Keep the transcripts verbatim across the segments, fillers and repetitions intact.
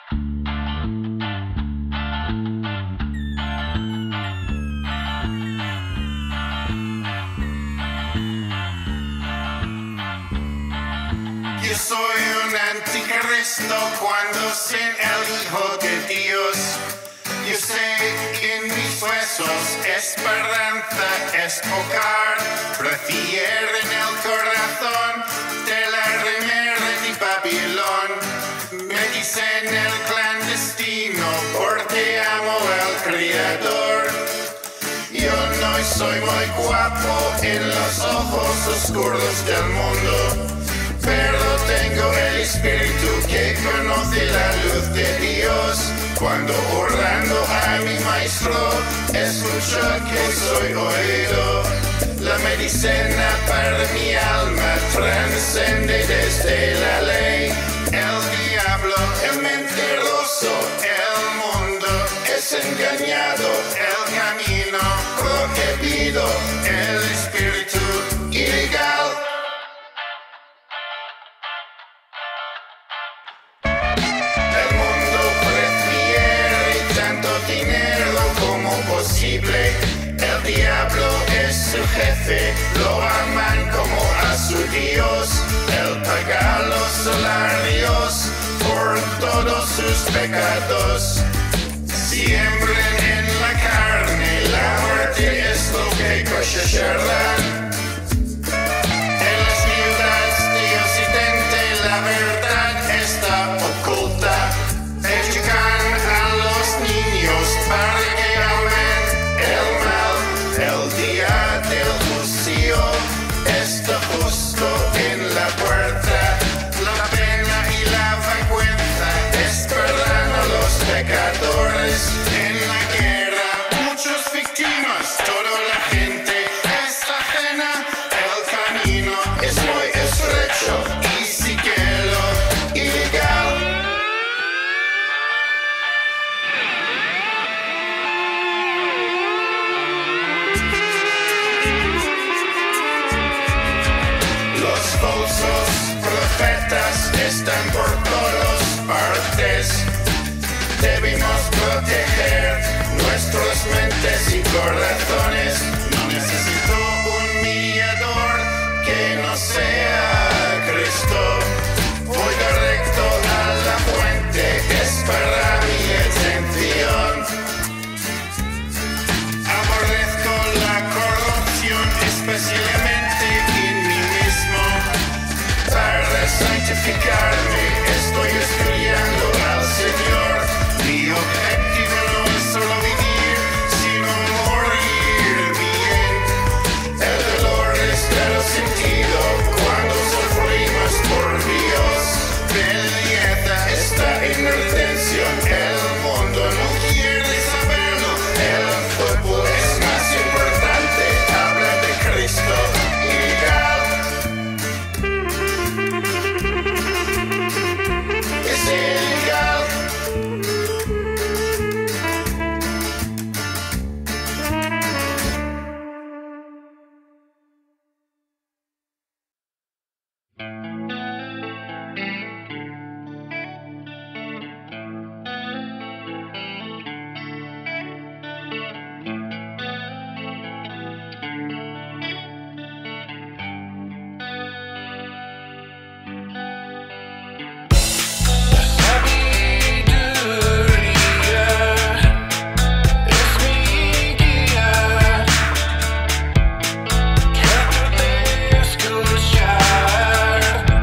Yo soy un anticristo cuando sin el Hijo de Dios. Yo sé que en mis huesos esperanza es hogar. Prefieren el corazón de la remera de Babilón. Me dicen el clandestino porque amo al Creador. Yo no soy muy guapo en los ojos oscuros del mundo, pero tengo el espíritu que conoce la luz de Dios. Cuando orando a mi maestro, escucho que soy oído. La medicina para mi alma trasciende desde la ley. El diablo, el mentiroso, el mundo es engañado. El camino prohibido, el espíritu ilegal. El diablo es su jefe, lo aman como a su Dios. Él paga los salarios por todos sus pecados. Siembren en la carne, la muerte es lo que cosecharán. En las ciudades de Occidente la verdad está oculta. Educan a los niños para que amen el mal. El día del juicio está justo en la puerta. La pena y la vergüenza esperan a los pecadores. En la guerra muchas víctimas, toda la gente está ajena. El camino es muy estrecho y síguelo ilegal. Falsos profetas están por todas partes. Debemos proteger nuestras mentes y corazones. No necesito un mediador que no sea Cristo. Voy directo a la fuente, es para mi atención. Aborrezco la corrupción, especialmente en mí mismo. Para santificarme estoy estudiando al Señor. Mi objetivo no es solo vivir, sino morir bien. El dolor es del sentido cuando sufrimos por Dios. Belleza está en la redención. El mundo no quiere saberlo. El fútbol es más importante. Habla de Cristo ilegal. Es ilegal. Escuchar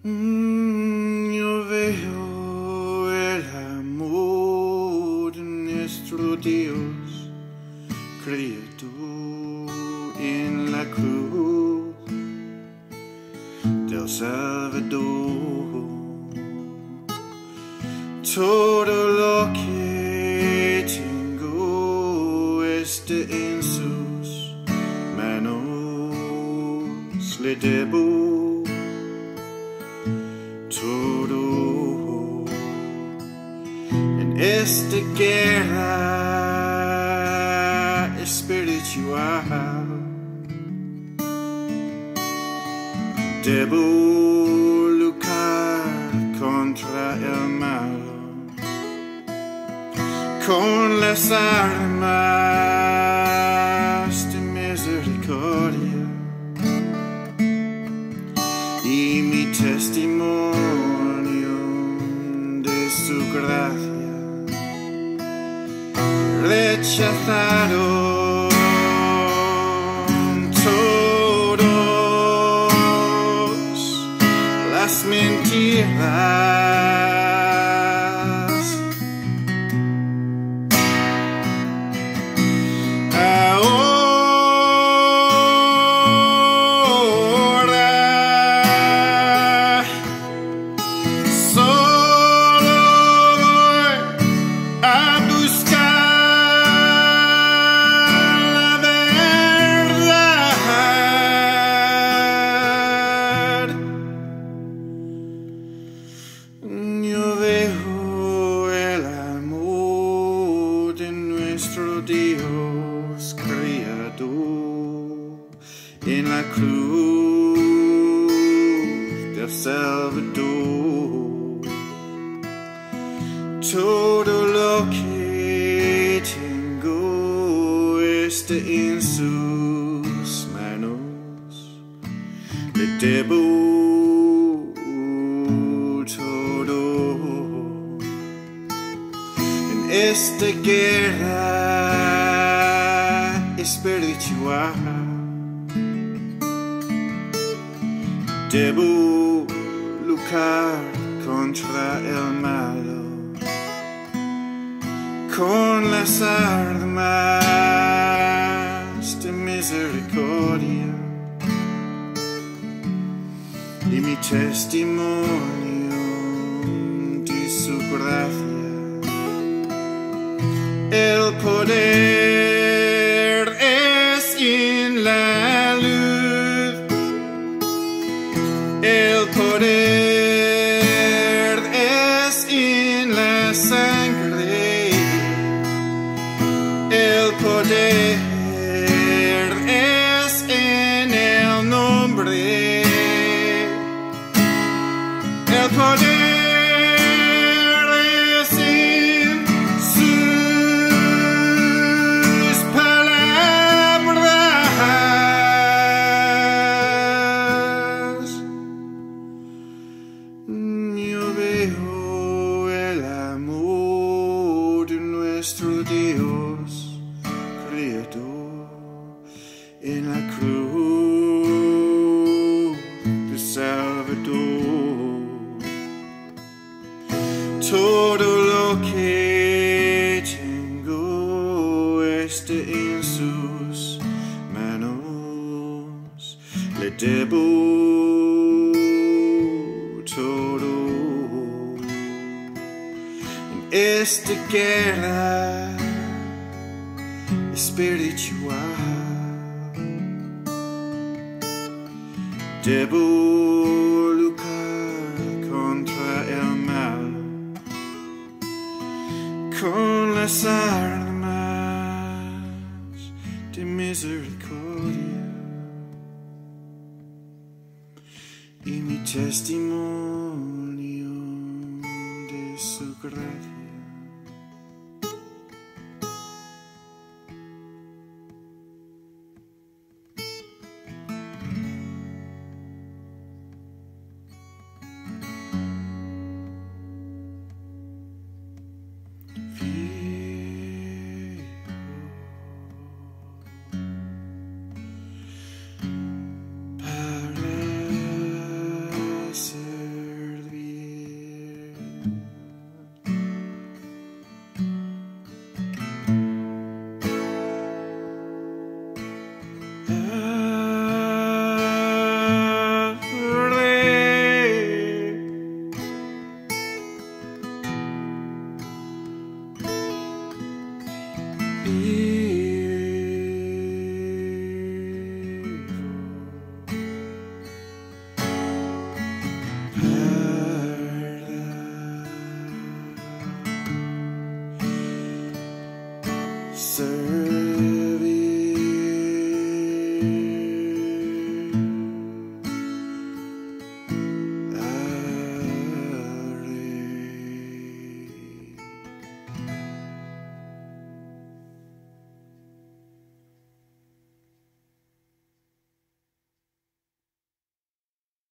Mm, yo veo el amor de nuestro Dios, Cristo en la cruz del Salvador. Todo lo que tengo está en sus manos, le debo todo. En esta guerra espiritual debo luchar contra el mal con las armas de misericordia y mi testimonio de su gracia. Rechazaron todos las mentiras. Dios Creador en la cruz del Salvador. Todo lo que tengo está en sus manos, le debo todo. En esta guerra espiritual debo luchar contra el mal con las armas de misericordia y mi testimonio de su gracia. El poder es en la luz, el poder es en la sangre, el poder es en el nombre, el poder nuestro Dios Creador en la cruz de Salvador. Todo lo que tengo está en sus manos, le debo todo. Esta guerra espiritual debo luchar contra el mal con las armas de misericordia y mi testimonio de su gracia. Para ser Sir